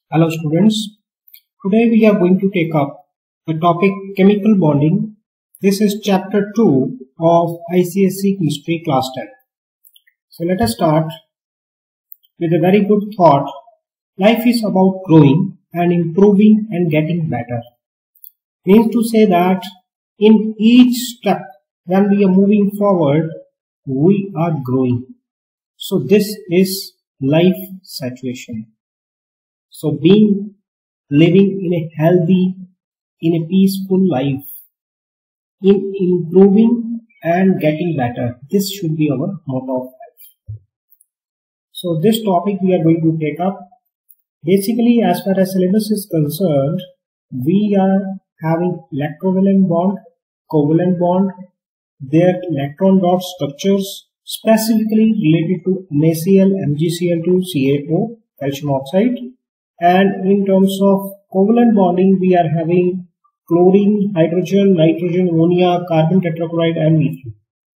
Hello students, today we are going to take up the topic chemical bonding. This is chapter 2 of ICSE Chemistry class 10. So let us start with a very good thought. Life is about growing and improving and getting better. Means to say that in each step when we are moving forward, we are growing. So this is life situation. So living in a healthy, in a peaceful life, in improving and getting better. This should be our motto of life. So this topic we are going to take up. Basically, as far as syllabus is concerned, we are having electrovalent bond, covalent bond, their electron dot structures specifically related to NaCl, MgCl2, CaO, calcium oxide. And in terms of covalent bonding, we are having chlorine, hydrogen, nitrogen, ammonia, carbon tetrachloride and methyl.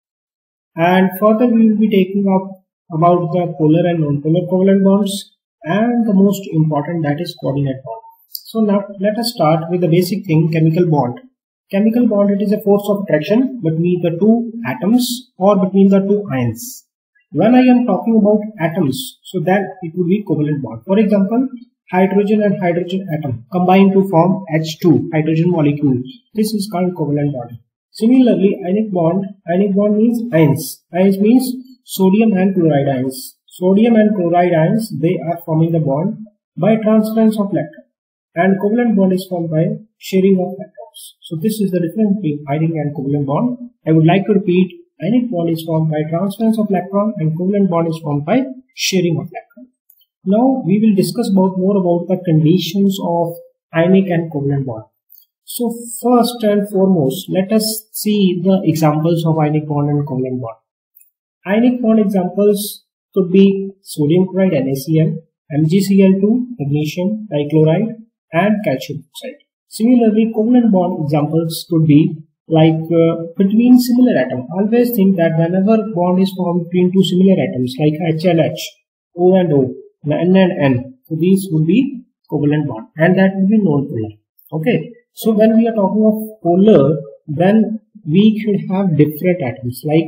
And further we will be taking up about the polar and non-polar covalent bonds, and the most important, that is coordinate bond. So now let us start with the basic thing, chemical bond. Chemical bond, it is a force of attraction between the two atoms or between the two ions. When I am talking about atoms, so then it would be covalent bond. For example, hydrogen and hydrogen atom combine to form H2, hydrogen molecule. This is called covalent bond. Similarly, ionic bond means ions. Ions means sodium and chloride ions. Sodium and chloride ions, they are forming the bond by transference of electron. And covalent bond is formed by sharing of electrons. So this is the difference between ionic and covalent bond. I would like to repeat, ionic bond is formed by transference of electron and covalent bond is formed by sharing of electron. Now we will discuss more about the conditions of ionic and covalent bond. So first and foremost, let us see the examples of ionic bond and covalent bond. Ionic bond examples could be sodium chloride NaCl, MgCl2, magnesium dichloride and calcium oxide. Similarly, covalent bond examples could be like between similar atoms. Always think that whenever bond is formed between two similar atoms like H and H, O and O, N and N, so these would be covalent bond, and that will be non-polar. Okay, so when we are talking of polar, then we should have different atoms like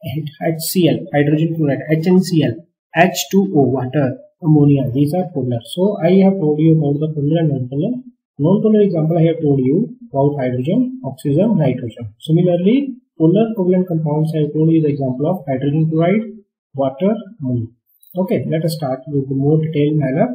HCl, hydrogen chloride, HNCl, H2O, water, ammonia. These are polar. So I have told you about the polar and non-polar. Non-polar example I have told you about hydrogen, oxygen, nitrogen. Similarly, polar covalent compounds I have told you the example of hydrogen chloride, water, ammonia. Okay, let us start with the more detailed manner.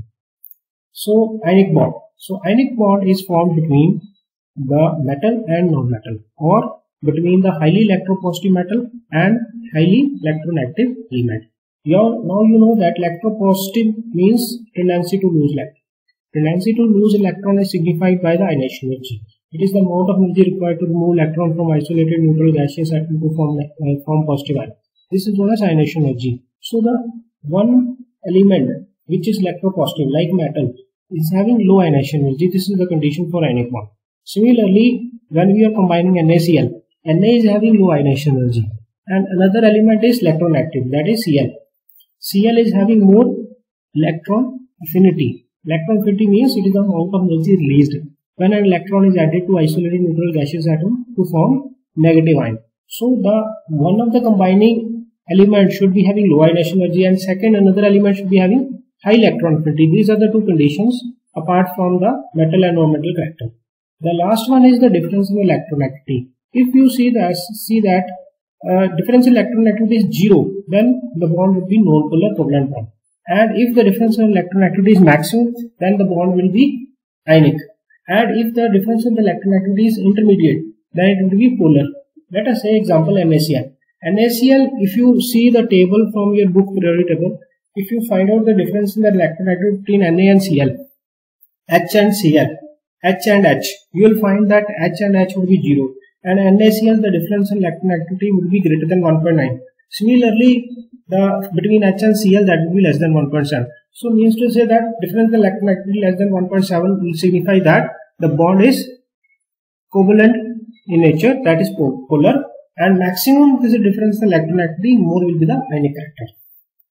So ionic bond. So ionic bond is formed between the metal and non-metal, or between the highly electropositive metal and highly electronegative element. Now you know that electropositive means tendency to lose electron. Tendency to lose electron is signified by the ionization energy. It is the amount of energy required to remove electron from isolated neutral gaseous atom to form positive ion. This is known as ionization energy. So the one element which is electropositive like metal is having low ionization energy. This is the condition for ionic bond. Similarly, when we are combining NaCl, Na is having low ionization energy, and another element is electronegative, that is Cl. Cl is having more electron affinity. Electron affinity means it is the amount of energy released when an electron is added to isolated neutral gaseous atom to form negative ion. So the one of the combining element should be having low ionization energy, and second another element should be having high electron affinity. These are the two conditions apart from the metal and non-metal character. The last one is the difference in electronegativity. If you see that difference in electronegativity is 0, then the bond would be non-polar covalent bond. And if the difference in electronegativity is maximum, then the bond will be ionic. And if the difference in the electronegativity is intermediate, then it will be polar. Let us say example NaCl. NaCl, if you see the table from your book periodic table, if you find out the difference in the electronegativity between Na and Cl, H and Cl, H and H, you will find that H and H would be 0. And NaCl, the difference in electronegativity would be greater than 1.9. Similarly, between H and Cl, that would be less than 1.7. So means to say that difference in electronegativity less than 1.7 will signify that the bond is covalent in nature, that is polar, and maximum is the difference in electronegativity, more will be the ionic character.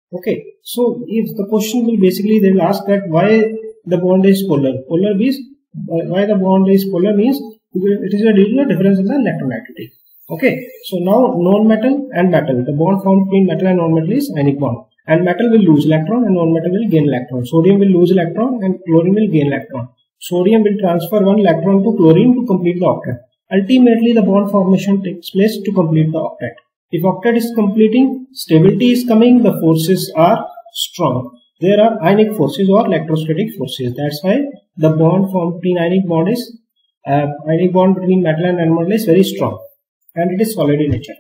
Okay, so if the question will basically, they will ask that why the bond is polar. Polar means, why the bond is polar means it is due to a difference in the electronegativity. Okay, so now non-metal and metal, the bond formed between metal and non-metal is ionic bond, and metal will lose electron and non-metal will gain electron. Sodium will lose electron and chlorine will gain electron. Sodium will transfer one electron to chlorine to complete the octet. Ultimately, the bond formation takes place to complete the octet. If octet is completing, stability is coming, the forces are strong. There are ionic forces or electrostatic forces. That's why the bond formed between ionic bond between metal and non-metal is very strong, and it is solid in nature.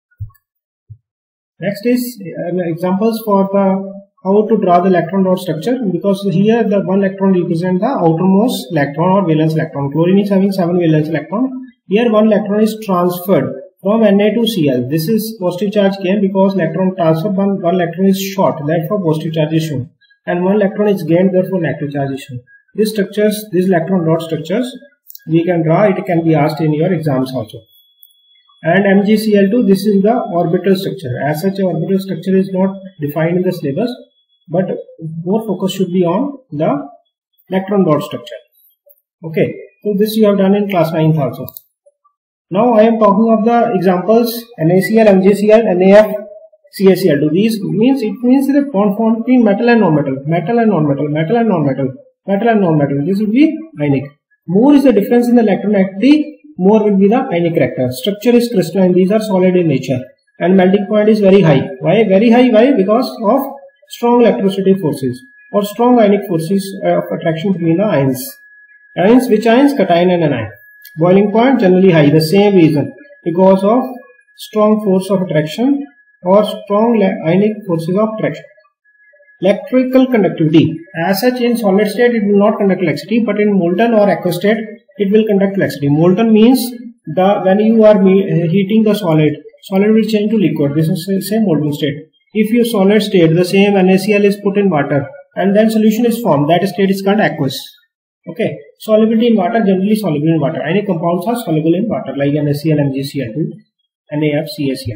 Next is examples for the how to draw the electron dot structure, because here the one electron represents the outermost electron or valence electron. Chlorine is having 7 valence electron. Here one electron is transferred from Na to Cl. This is positive charge came because electron transfer, one electron is short, therefore positive charge is shown, and one electron is gained, therefore negative charge is shown. These structures, these electron dot structures, we can draw. It can be asked in your exams also. And MgCl2, this is the orbital structure. As such, orbital structure is not defined in the syllabus, but more focus should be on the electron dot structure. Okay, so this you have done in class 9th also. Now I am talking of the examples NaCl, MgCl, NaF, CaCl2. These means, it means the bond formed between metal and non-metal, metal and non-metal, metal and non-metal, metal and non-metal. This will be ionic. More is the difference in the electronegativity, more will be the ionic character. Structure is crystalline, these are solid in nature, and melting point is very high. Why very high? Why? Because of strong electrostatic forces or strong ionic forces of attraction between the ions. Ions, which ions? Cation and anion. Boiling point generally high, the same reason, because of strong force of attraction or strong ionic forces of attraction. Electrical conductivity, as such in solid state it will not conduct electricity, but in molten or aqueous state it will conduct electricity. Molten means when you are heating the solid will change to liquid. This is the same molten state. If you solid state, the same NaCl is put in water and then solution is formed, that state is called aqueous. Okay, solubility in water, generally soluble in water. Any compounds are soluble in water like NaCl, MgCl2, NaF, CaCl2.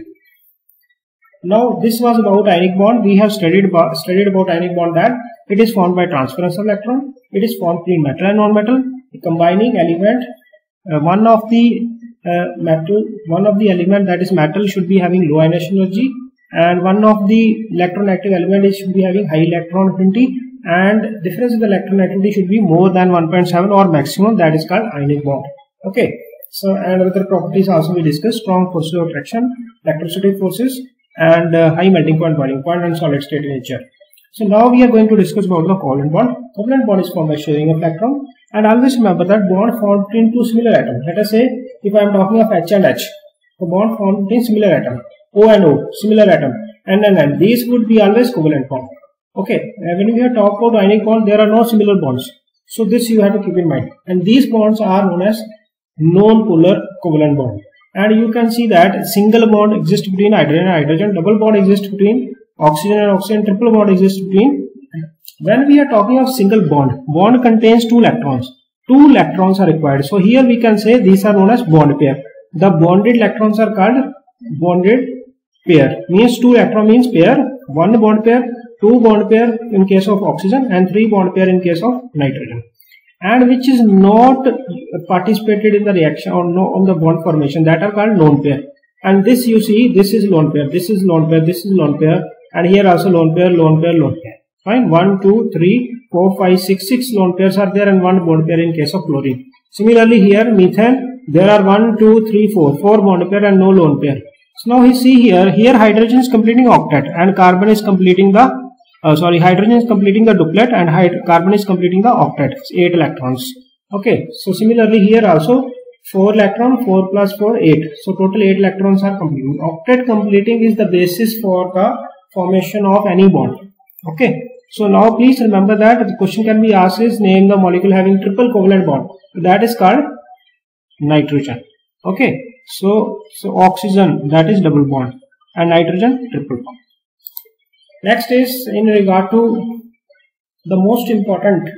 Now this was about ionic bond. We have studied about ionic bond, that it is formed by transference of electron. It is formed between metal and non-metal. The combining element, one of the element, that is metal, should be having low ionization energy, and one of the electronegative element should be having high electron affinity, and difference in the electronegativity should be more than 1.7 or maximum, that is called ionic bond. Okay, so and other properties also we discussed: strong forces of attraction, electrostatic forces, and high melting point, boiling point, and solid state in nature. So now we are going to discuss about the covalent bond. Covalent bond is formed by sharing of electron, and always remember that bond formed between two similar atoms. Let us say if I am talking of H and H, the bond formed between similar atom. O and O, similar atom, N and N, these would be always covalent bond. Okay, when we have talked about ionic bond, there are no similar bonds. So this you have to keep in mind. And these bonds are known as non-polar covalent bond. And you can see that single bond exists between hydrogen and hydrogen, double bond exists between oxygen and oxygen, triple bond exists between. When we are talking of single bond contains 2 electrons. 2 electrons are required. So here we can say these are known as bond pair. The bonded electrons are called bonded pair. Means 2 electron means pair, 1 bond pair, 2 bond pair in case of oxygen, and 3 bond pair in case of nitrogen. And which is not participated in the reaction or no on the bond formation, that are called lone pair. And this you see, this is lone pair, this is lone pair, this is lone pair, and here also lone pair, lone pair, lone pair. Fine. 1, 2, 3, 4, 5, 6, 6 lone pairs are there, and 1 bond pair in case of chlorine. Similarly here methane, there are 1, 2, 3, 4 bond pair and no lone pair. So now you see here hydrogen is completing octet and carbon is completing the hydrogen is completing the duplet and carbon is completing the octet. It's 8 electrons. Okay, so similarly here also 4 electron, 4 plus 4, 8. So total 8 electrons are completing. Octet completing is the basis for the formation of any bond. Okay, so now please remember that the question can be asked is name the molecule having triple covalent bond. So that is called nitrogen. Okay, so oxygen, that is double bond, and nitrogen triple bond. Next is in regard to the most important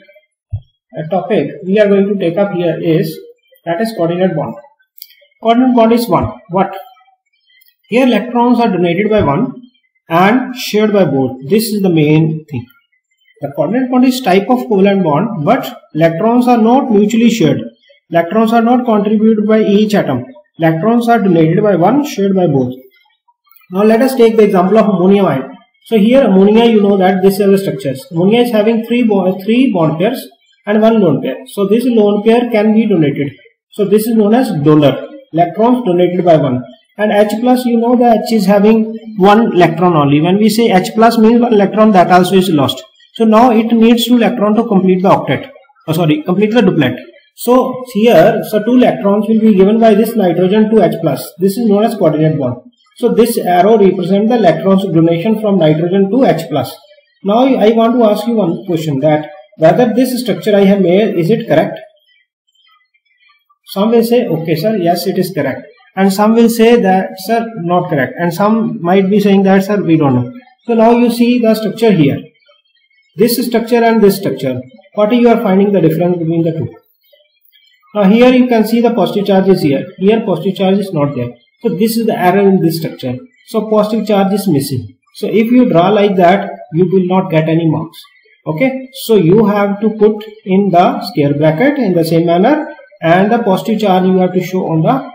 topic we are going to take up here is, that is coordinate bond. Coordinate bond is 1. What? Here electrons are donated by 1 and shared by both. This is the main thing. The coordinate bond is type of covalent bond, but electrons are not mutually shared. Electrons are not contributed by each atom. Electrons are donated by one, shared by both. Now let us take the example of ammonium ion. So here ammonia, you know that this is the structures. Ammonia is having three bond pairs and one lone pair. So this lone pair can be donated. So this is known as donor. Electrons donated by one. And H plus, you know that H is having one electron only. When we say H plus means one electron, that also is lost. So now it needs two electrons to complete the octet. Complete the duplet. So here, two electrons will be given by this nitrogen to H plus. This is known as coordinate bond. So this arrow represents the electrons donation from nitrogen to H plus. Now I want to ask you one question, that whether this structure I have made, is it correct? Some will say, okay sir, yes it is correct. And some will say that, sir, not correct. And some might be saying that, sir, we don't know. So now you see the structure here. This structure and this structure. What you are finding the difference between the two? Now here you can see the positive charge is here. Here positive charge is not there. So this is the error in this structure. So positive charge is missing. So if you draw like that, you will not get any marks. Okay. So you have to put in the square bracket in the same manner, and the positive charge you have to show on the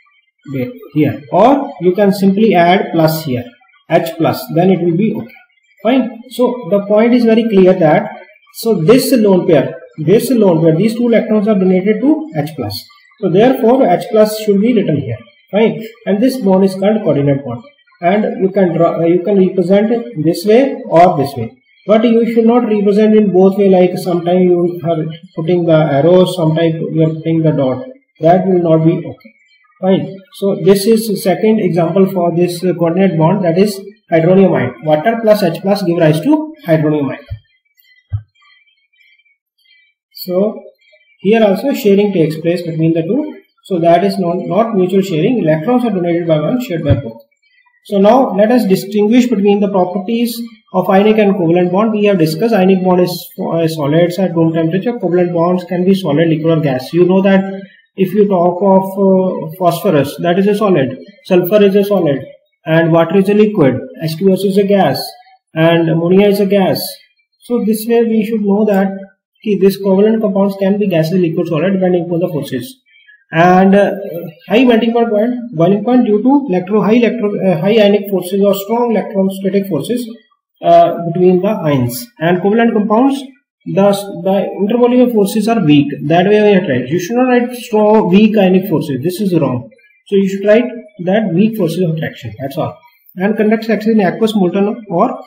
here, or you can simply add plus here, H plus, then it will be okay. Fine. So the point is very clear that, so this lone pair, these two electrons are donated to H plus. So therefore H plus should be written here. Fine. And this bond is called coordinate bond. And you can draw, you can represent it this way or this way. But you should not represent in both way, like sometimes you are putting the arrows, sometimes you are putting the dot. That will not be okay. Fine. So this is the second example for this coordinate bond, that is hydronium ion. Water plus H plus give rise to hydronium ion. So here also sharing takes place between the two. So that is not mutual sharing. Electrons are donated by one, shared by both. So now let us distinguish between the properties of ionic and covalent bond. We have discussed ionic bond is solids at room temperature. Covalent bonds can be solid, liquid or gas. You know that if you talk of phosphorus, that is a solid, sulfur is a solid, and water is a liquid, H2S is a gas, and ammonia is a gas. So this way we should know that this covalent compounds can be gaseous, liquid, solid depending upon the forces. And high melting point due to high ionic forces or strong electrostatic forces between the ions. And covalent compounds, the intermolecular forces are weak. That way we have tried. You should not write strong, weak ionic forces. This is wrong. So you should write that weak forces of attraction. That's all. And conduct electricity in aqueous, molten or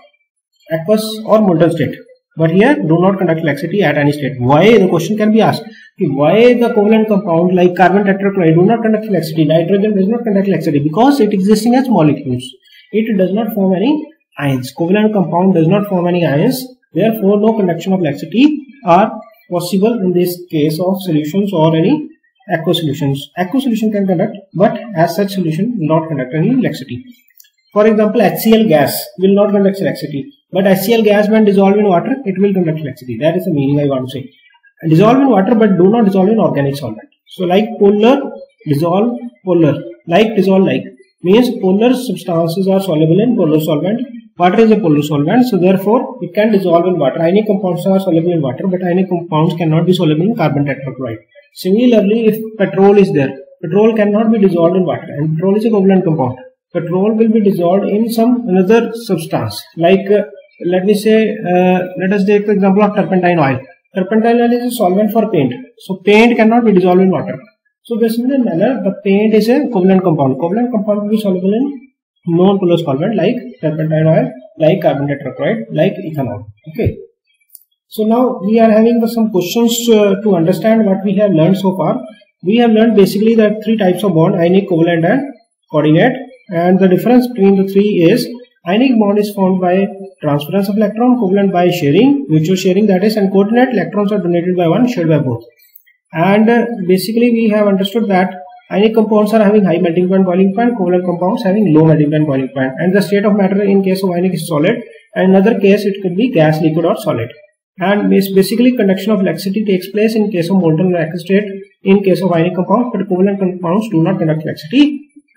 molten state. But here do not conduct electricity at any state. Why? The question can be asked. Why the covalent compound like carbon tetrachloride do not conduct electricity? Nitrogen does not conduct electricity because it existing as molecules. It does not form any ions. Covalent compound does not form any ions. Therefore, no conduction of electricity are possible in this case of solutions or any aqueous solutions. Aqueous solution can conduct, but as such solution will not conduct any electricity. For example, HCl gas will not conduct electricity, but HCl gas when dissolved in water, it will conduct electricity. That is the meaning I want to say. Dissolve in water, but do not dissolve in organic solvent. So like polar, dissolve, polar, like, dissolve, like, means polar substances are soluble in polar solvent. Water is a polar solvent, so therefore it can dissolve in water. Ionic compounds are soluble in water, but ionic compounds cannot be soluble in carbon tetrachloride. Similarly, if petrol is there, petrol cannot be dissolved in water, and petrol is a covalent compound. Petrol will be dissolved in some another substance. Like let me say, let us take the example of turpentine oil. Turpentine oil is a solvent for paint. So paint cannot be dissolved in water. So this is the manner. The paint is a covalent compound. Covalent compound will be soluble in non-polar solvent like turpentine oil, like carbon tetrachloride, like ethanol. Okay. So now we are having some questions to understand what we have learned so far. We have learned basically that three types of bond: ionic, covalent, and coordinate. And the difference between the three is ionic bond is formed by transference of electron, covalent by sharing, mutual sharing, that is, and coordinate electrons are donated by one, shared by both. And basically we have understood that ionic compounds are having high melting point, boiling point, covalent compounds having low melting point, boiling point, and the state of matter in case of ionic is solid, and in another case it could be gas, liquid or solid. And basically conduction of electricity takes place in case of molten or aqueous state in case of ionic compounds, but covalent compounds do not conduct electricity.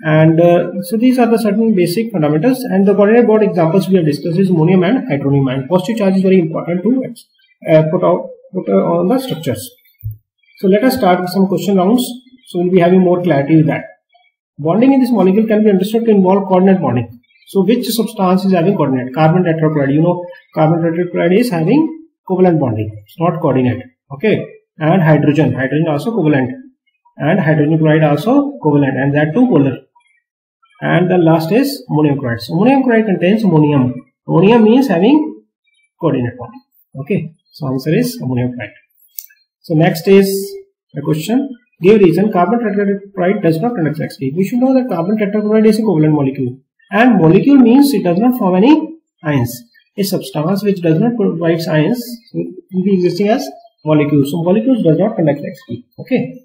And so these are the certain basic fundamentals, and the coordinate bond examples we have discussed is ammonium and hydronium ion. Positive charge is very important to put on the structures. So let us start with some question rounds, so we'll be having more clarity with that. Bonding in this molecule can be understood to involve coordinate bonding. So which substance is having coordinate? Carbon tetrachloride. You know, carbon tetrachloride is having covalent bonding. It's not coordinate. Okay. And hydrogen also covalent, and hydrogen chloride also covalent, and that too polar. And the last is ammonium chloride. So ammonium chloride contains ammonium. Ammonium means having coordinate bonding. Okay. So answer is ammonium chloride. So next is the question. Give reason carbon tetrachloride does not conduct electricity. We should know that carbon tetrachloride is a covalent molecule. And molecule means it does not form any ions. A substance which does not provide ions will be existing as molecules. So molecules does not conduct electricity. Okay.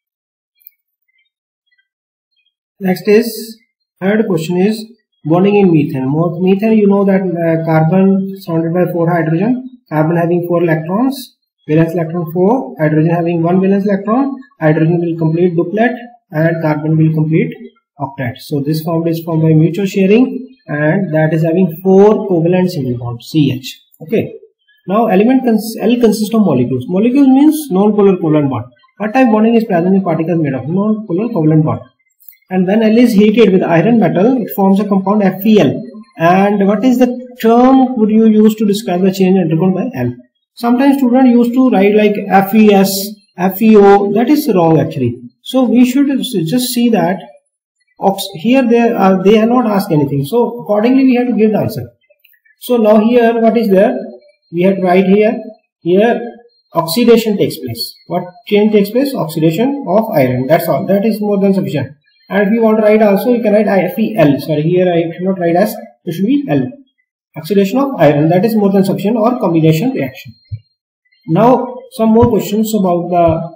Next is third question is bonding in methane. Methane, you know that carbon surrounded by 4 hydrogen, carbon having 4 electrons, valence electron 4, hydrogen having 1 valence electron, hydrogen will complete duplet and carbon will complete octet. So this formed is formed by mutual sharing, and that is having 4 covalent single bonds, CH. Okay. Now element L consists of molecules. Molecules means non-polar covalent bond. What type bonding is present in particles made of? Non-polar covalent bond. And when L is heated with iron metal, it forms a compound FeL. And what is the term would you use to describe the change undergone by L? Sometimes students used to write like FeS, FeO. That is wrong actually. So we should just see that here they are not asked anything. So accordingly we have to give the answer. So now here what is there? We have to write here oxidation takes place. What change takes place? Oxidation of iron. That's all. That is more than sufficient. And if you want to write also, you can write FeL. Sorry, here I should not write as, it should be L. Oxidation of iron, that is more than sufficient, or combination reaction. Now some more questions about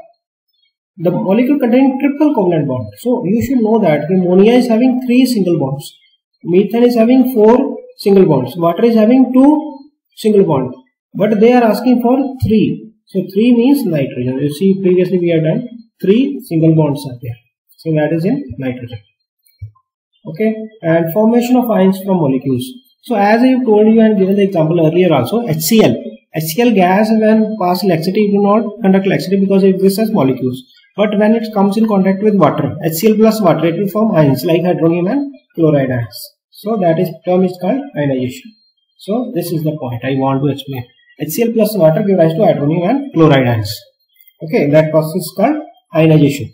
the molecule containing triple covalent bond. So you should know that ammonia is having 3 single bonds, methane is having 4 single bonds, water is having 2 single bonds, but they are asking for 3. So 3 means nitrogen. You see previously we have done 3 single bonds are there. So that is in nitrogen. Okay. And formation of ions from molecules. So as I have told you and given the example earlier also, HCl. HCl gas when pass electricity will not conduct electricity because it exists as molecules. But when it comes in contact with water, HCl plus water, it will form ions like hydronium and chloride ions. So that is term is called ionization. So this is the point I want to explain. HCl plus water give rise to hydronium and chloride ions. Okay, that process is called ionization.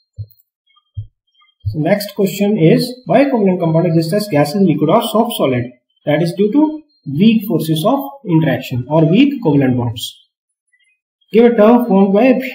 So next question is, why covalent compound exists as gases, liquid or soft solid? That is due to weak forces of interaction or weak covalent bonds. Give a term formed by a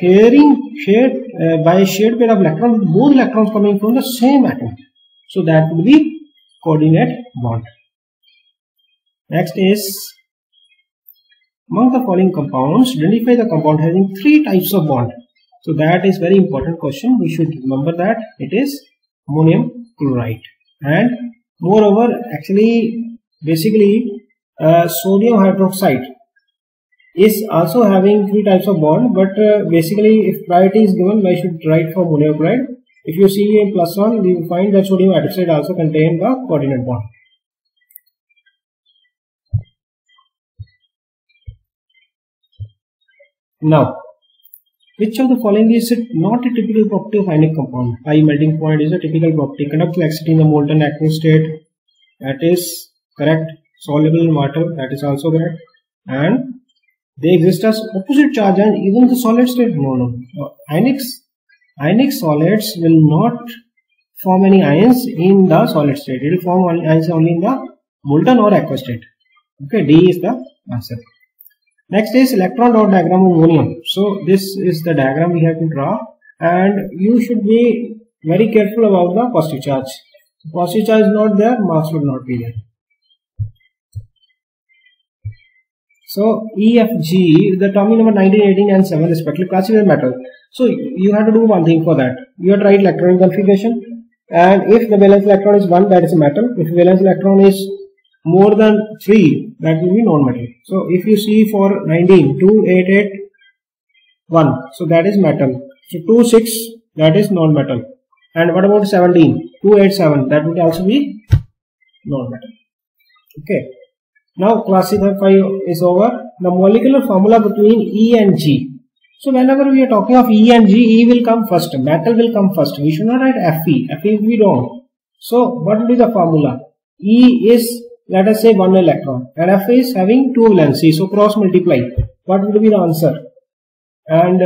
shared pair of electrons, both electrons coming from the same atom. So that would be coordinate bond. Next is, among the following compounds, identify the compound having 3 types of bond. So that is very important question. We should remember that it is ammonium chloride, and moreover actually basically sodium hydroxide is also having 3 types of bond, but basically if priority is given, I should write for ammonium chloride. If you see in +1, we will find that sodium hydroxide also contains the coordinate bond. Now, which of the following is it not a typical property of ionic compound? High melting point is a typical property. Conduct electricity in the molten aqueous state. That is correct. Soluble in water. That is also correct. And they exist as opposite charge and even the solid state. No. Ionic solids will not form any ions in the solid state. It will form ions only in the molten or aqueous state. Okay, D is the answer. Next is electron dot diagram of ammonium. So this is the diagram we have to draw, and you should be very careful about the positive charge. If positive charge is not there, mass will not be there. So E, F, G, the atomic number 19, 18 and 7 respectively classify the metal. So you have to do one thing for that. You have to write electron configuration, and if the valence electron is 1, that is a metal. If valence electron is more than 3, that will be non-metal. So if you see for 19, 2, 8, 8, 1, so that is metal. So 2, 6, that is non-metal. And what about 17? 287. That would also be non-metal. Okay. Now class 5 is over. The molecular formula between E and G. So whenever we are talking of E and G, E will come first. Metal will come first. We should not write Fe. Fe will be wrong. So what will be the formula? E is, let us say, 1 electron. And F is having 2 valency. So cross multiply. What will be the answer? And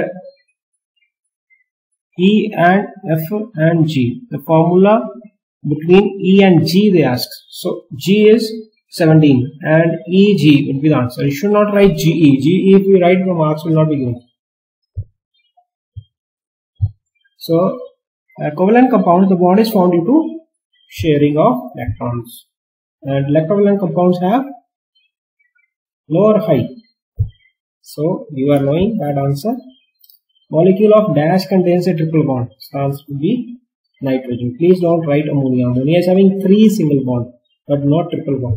E and F and G. The formula between E and G they asked. So G is 17 and EG will be the answer. You should not write GE. GE if you write, the marks will not be given. So covalent compounds, the bond is found due to sharing of electrons. And electrovalent compounds have low or high. So you are knowing that answer. Molecule of dash contains a triple bond. The answer will be nitrogen. Please don't write ammonia. Ammonia is having 3 single bond but not triple bond.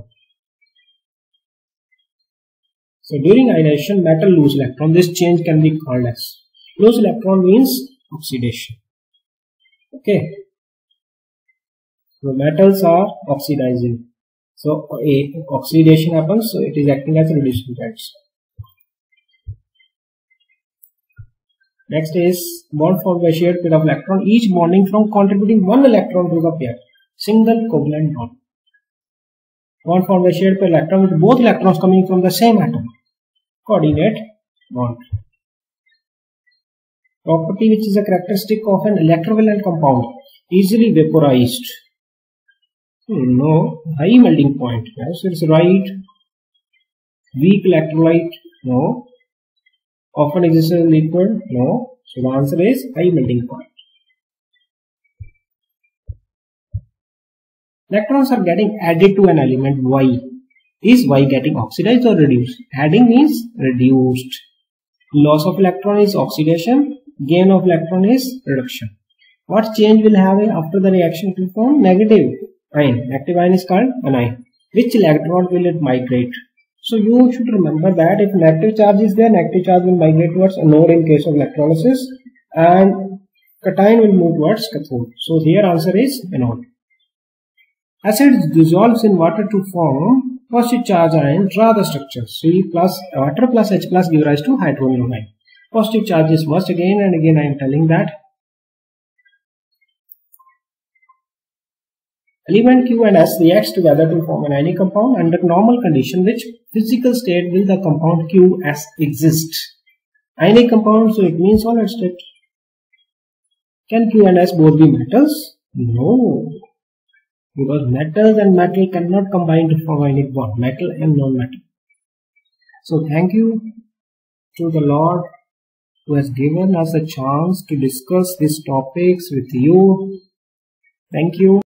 So during ionization, metal lose electron. This change can be called as lose electron means oxidation. Okay. So metals are oxidizing. So oxidation happens. So it is acting as a reducing agent. Next is bond formed by shared pair of electron, each bonding from contributing 1 electron to the pair. Single covalent bond. Bond formed by shared pair electron with both electrons coming from the same atom. Coordinate bond. Property which is a characteristic of an electrovalent compound. Easily vaporized. No. High melting point. Yes, it's right. Weak electrolyte. No. Often exists in liquid? No. So the answer is high melting point. Electrons are getting added to an element Y. Is Y getting oxidized or reduced? Adding means reduced. Loss of electron is oxidation. Gain of electron is reduction. What change will have after the reaction to form? Negative ion. Active ion is called anion. Which electron will it migrate? So you should remember that if negative charge is there, negative charge will migrate towards anode in case of electrolysis and cation will move towards cathode. So here answer is anode. Acid dissolves in water to form positive charge ion. Draw the structure. C plus water plus H plus give rise to hydronium ion. Positive charge is must again and again I am telling that. Element Q and S reacts together to form an ionic compound. Under normal condition, which physical state will the compound QS exist? Ionic compound, so it means solid state. Can Q and S both be metals? No. Because metals and metal cannot combine to form ionic bond. Metal and non-metal. So thank you to the Lord who has given us a chance to discuss these topics with you. Thank you.